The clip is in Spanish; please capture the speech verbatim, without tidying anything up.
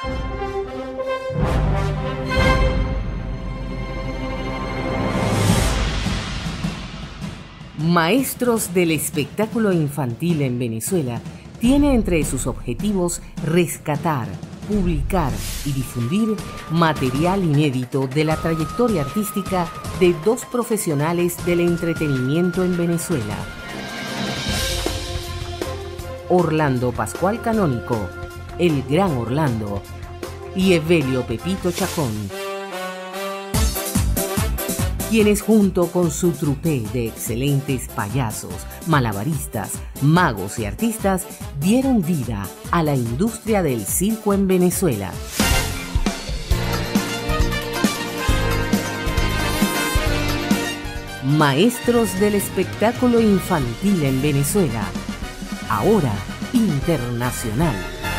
Maestros del espectáculo infantil en Venezuela tiene entre sus objetivos rescatar, publicar y difundir material inédito de la trayectoria artística de dos profesionales del entretenimiento en Venezuela. Orlando Pascual Canónico, el Gran Orlando, y Evelio Pepito Chacón, quienes junto con su trupé de excelentes payasos, malabaristas, magos y artistas dieron vida a la industria del circo en Venezuela. Maestros del espectáculo infantil en Venezuela, ahora internacional.